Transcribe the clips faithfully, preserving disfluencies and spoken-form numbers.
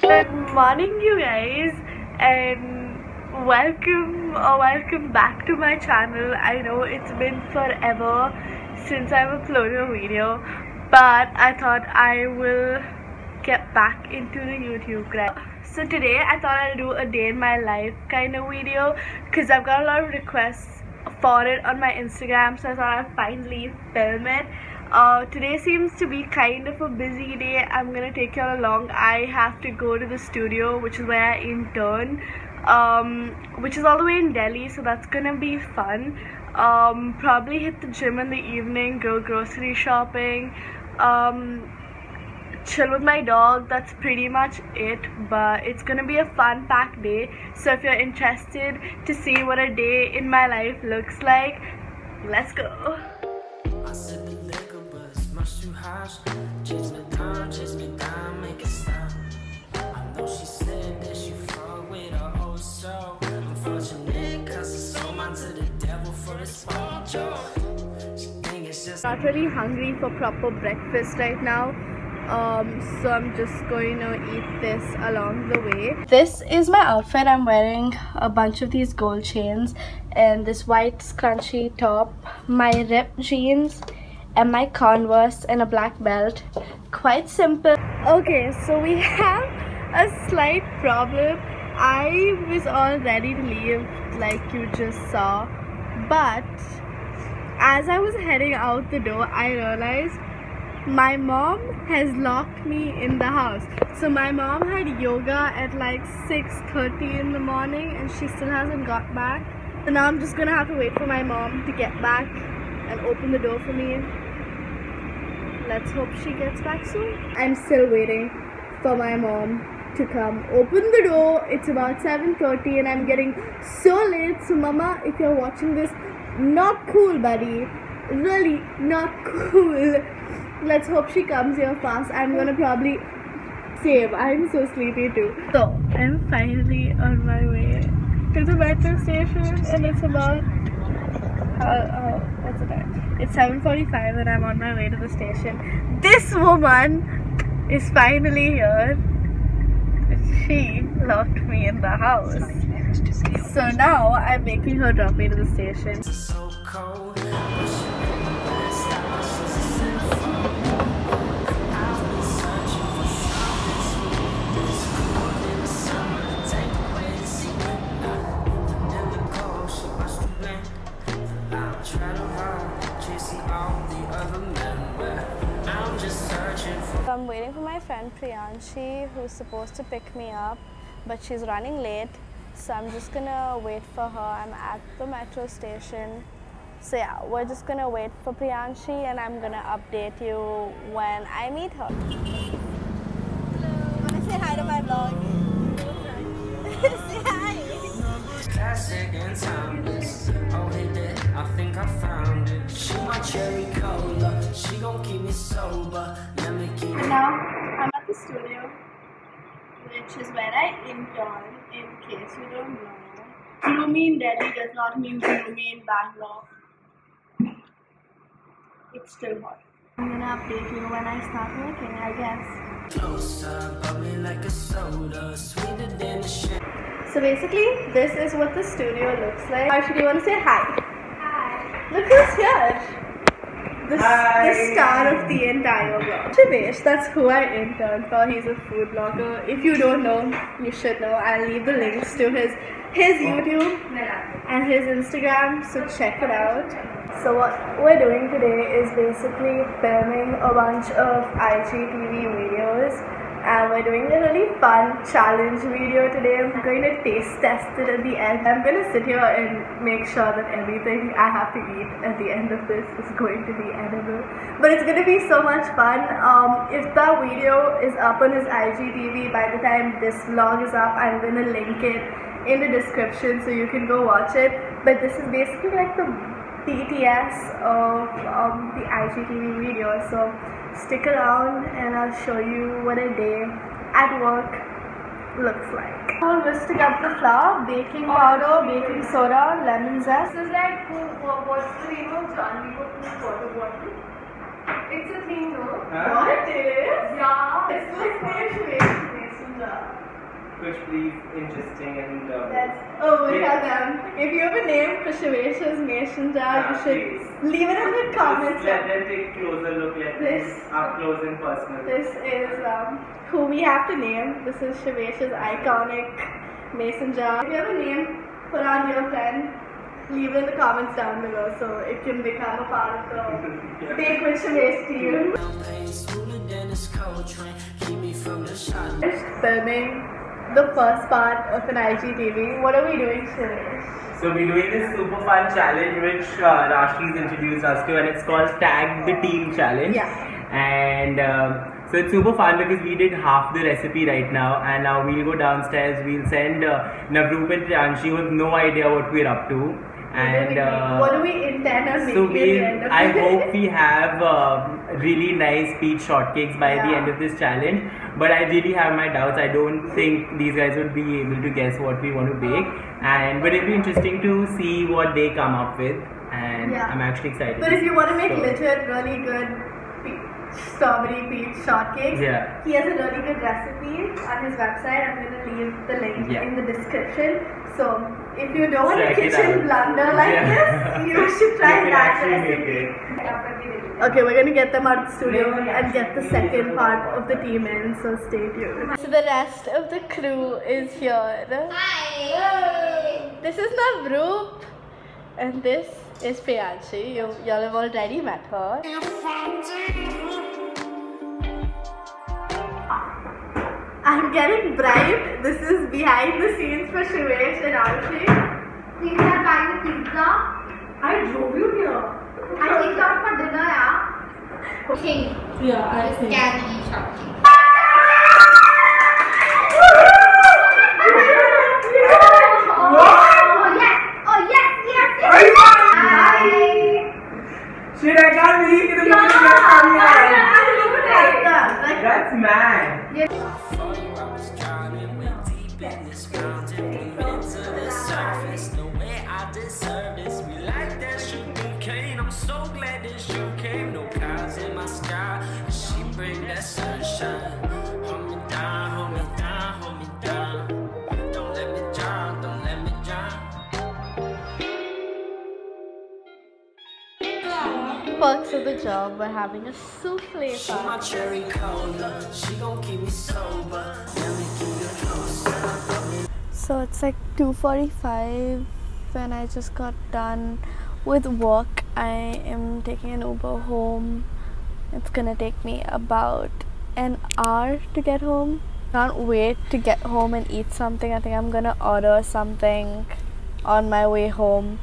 Good morning, you guys, and welcome or welcome back to my channel. I know it's been forever since I've uploaded a video, but I thought I will get back into the YouTube grind. So today I thought I'll do a day in my life kind of video because I've got a lot of requests for it on my Instagram, so I thought I'd finally film it. Uh, today seems to be kind of a busy day. I'm gonna take you all along. I have to go to the studio, which is where I intern, um, which is all the way in Delhi, so that's gonna be fun. Um, probably hit the gym in the evening, go grocery shopping, um, chill with my dog. That's pretty much it, but it's gonna be a fun packed day. So if you're interested to see what a day in my life looks like, let's go. Chase me down, chase me down, make it stop. I know she said that she fuck with her old soul. Unfortunate, cause I sold mine to the devil for a small joke. Not really hungry for proper breakfast right now, um, so I'm just going to eat this along the way. This is my outfit. I'm wearing a bunch of these gold chains and this white scrunchy top, my ripped jeans, and my Converse and a black belt. Quite simple. Okay, so we have a slight problem. I was all ready to leave like you just saw, but as I was heading out the door, I realized my mom has locked me in the house. So my mom had yoga at like six thirty in the morning and she still hasn't got back. So now I'm just gonna have to wait for my mom to get back and open the door for me. Let's hope she gets back soon. I'm still waiting for my mom to come open the door. It's about seven thirty and I'm getting so late. So mama, if you're watching this, not cool, buddy. Really not cool. Let's hope she comes here fast. I'm gonna probably save. I'm so sleepy too. So I'm finally on my way to the metro station and it's about Uh, uh, what's the time? It's seven forty-five and I'm on my way to the station. This woman is finally here. She locked me in the house. So now I'm making her drop me to the station. So cold. I'm waiting for my friend Priyanshi, who's supposed to pick me up, but she's running late, so I'm just gonna wait for her. I'm at the metro station, so yeah, we're just gonna wait for Priyanshi and I'm gonna update you when I meet her. Hello, wanna say hi to my vlog? Say hi! Classic and timeless. Oh, hit it, I think I found it. She my cherry cola, she gon' keep me sober. Let me keep it. Now I'm at the studio, which is where I intern, in case you don't know. Gloomy in Delhi does not mean gloomy in Bangalore. It's still hot. I'm gonna update you when I start working, I guess. Closer, bump me like a soda, sweeter than a shit. So basically, this is what the studio looks like. Archie, do you want to say hi? Hi. Look who's here. The, the star of the entire vlog. Shivesh, that's who I intern for. He's a food blogger. If you don't know, you should know. I'll leave the links to his his YouTube and his Instagram, so check it out. So what we're doing today is basically filming a bunch of I G T V videos. And we're doing a really fun challenge video today. I'm going to taste test it at the end. I'm going to sit here and make sure that everything I have to eat at the end of this is going to be edible. But it's going to be so much fun. Um, if the video is up on his I G T V by the time this vlog is up, I'm going to link it in the description so you can go watch it. But this is basically like the B T S of um, the I G T V video. So stick around and I'll show you what a day at work looks like. We're mixing up the flour, baking powder, baking soda, lemon zest. This is like, what's the name of John? We put in the water bottle. It's a thing, no? Huh? What it is? Yeah. It's the station. कुछ please interesting and. Um, That's, oh, we have them. If you have a name for Shivesh's Nation Jar, you should please. leave it in the comments. Let them take closer look. Let This up close and personal. This is um, who we have to name. This is Shivesh's iconic mason jar. If you have a name, put on your friend. Leave it in the comments down below so it can become a part of the Bake with Shivesh team. Just filming the first part of an I G T V. What are we doing, Shivesh? So we're doing this super fun challenge which uh, Rashi's introduced us to, and it's called Tag the Team Challenge. Yeah. And um, so it's super fun because we did half the recipe right now, and now we'll go downstairs. We'll send uh, Navroop and Priyanshi with no idea what we're up to. And uh, what do we intend on making so at the end of I it? hope we have uh, really nice peach shortcakes by yeah. the end of this challenge. But I really have my doubts. I don't think these guys would be able to guess what we want to bake. And but it'll be interesting to see what they come up with. And yeah. I'm actually excited. But if you want to make so, legit, really good peach, strawberry peach shortcakes, yeah. he has a really good recipe on his website. I'm going to leave the link yeah. in the description. So if you don't want a Check kitchen blunder like yeah. this, you should try you that recipe. Okay, we're gonna get them out of the studio and get the second part of the team in, so stay tuned. So the rest of the crew is here. Hi! This is Navroop and this is Priyanshi. You, y'all have already met her. I'm getting bribed. This is behind the scenes for Shivesh and Archie. Please have buying the pizza. I drove you here. I take out for dinner, yeah. King. Yeah, I think. Candy shopkeep. Oh yes! Oh yes! Yes! Yes! Bye. Shit, I can't believe it. Yeah, that's mad. I'm so glad that you came. No clouds in my sky. She bring that sunshine. Hold me down, hold me down, hold me down. Don't let me drown, don't let me drown. Perks of the job, we're having a souffle She my party. cherry cola. She gon' keep me sober. Let me keep you closer. So it's like two forty-five and I just got done with work. I am taking an Uber home. It's gonna take me about an hour to get home. Can't wait to get home and eat something. I think I'm gonna order something on my way home.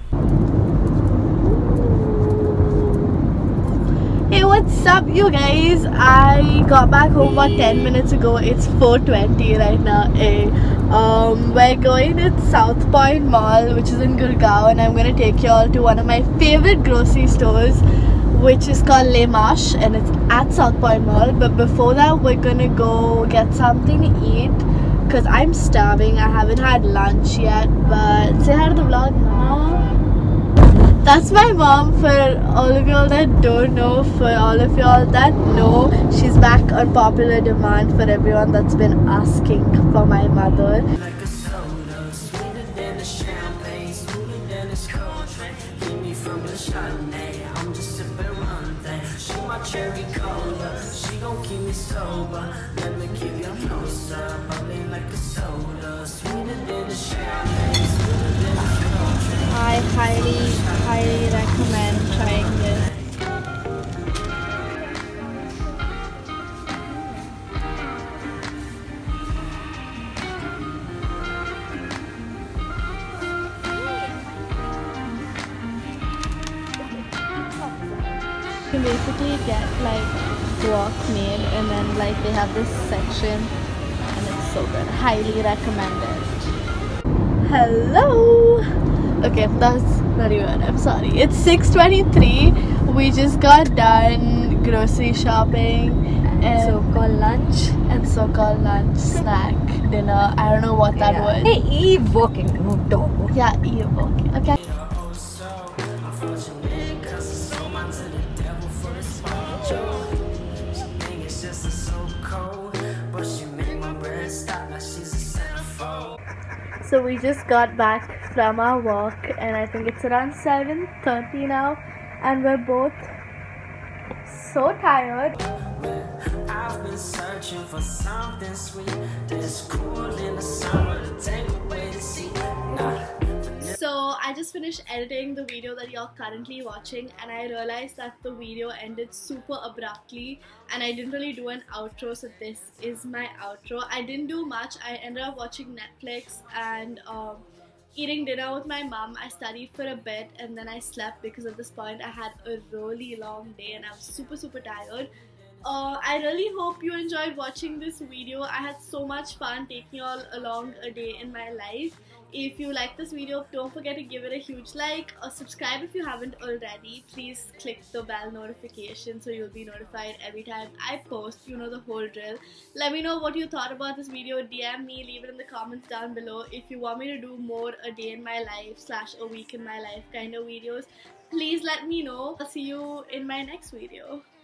Hey, what's up you guys? I got back home about ten minutes ago. It's four twenty right now. Hey, um, we're going to South Point Mall, which is in Gurgaon, and I'm going to take you all to one of my favorite grocery stores, which is called Le Marche, and it's at South Point Mall. But before that, we're going to go get something to eat because I'm starving. I haven't had lunch yet, but say hi to the vlog, Mama. That's my mom. For all of y'all that don't know, for all of y'all that know, she's back on popular demand for everyone that's been asking for my mother. Like a soda, sweeter than a champagne, smoother than a cold drink. Keep me from the Chardonnay, I'm just sipping one thing. She my cherry cola, she gon' keep me sober. Let me keep you closer, bubbling like a soda, sweeter than a champagne, smoother than a cold drink. I highly, highly recommend trying this. You basically get like guac made and then like they have this section and it's so good. Highly recommend it. Hello! Okay, that's not even, I'm sorry. It's six twenty-three. We just got done grocery shopping and so-called lunch and so-called lunch, snack, dinner. I don't know what that Yeah. was. Hey, evoking dog. Yeah, evoking. Okay. It's just so cold, but she make my breath stop like she's a centerfold. So we just got back from our walk and I think it's around seven thirty now and we're both so tired. I've been searching for something sweet that's cool in the summer to take away the sea. Nah. So I just finished editing the video that you're currently watching and I realized that the video ended super abruptly and I didn't really do an outro, so this is my outro. I didn't do much. I ended up watching Netflix and um, eating dinner with my mom. I studied for a bit and then I slept because at this point I had a really long day and I was super super tired. Uh, I really hope you enjoyed watching this video. I had so much fun taking you all along a day in my life. If you like this video, don't forget to give it a huge like or subscribe if you haven't already. Please click the bell notification so you'll be notified every time I post. You know the whole drill. Let me know what you thought about this video. D M me, leave it in the comments down below. If you want me to do more a day in my life slash a week in my life kind of videos, please let me know. I'll see you in my next video.